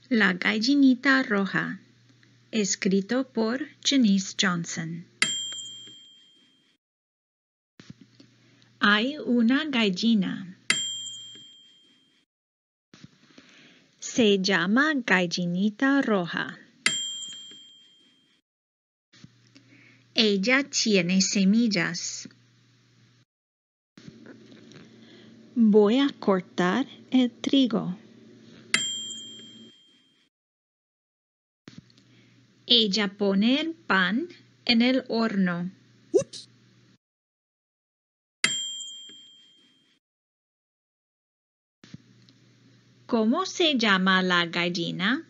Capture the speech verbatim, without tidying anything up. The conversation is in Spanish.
La gallinita roja, escrito por Janice Johnson. Hay una gallina. Se llama gallinita roja. Ella tiene semillas. Voy a cortar el trigo. Ella pone el pan en el horno. Ups. ¿Cómo se llama la gallina?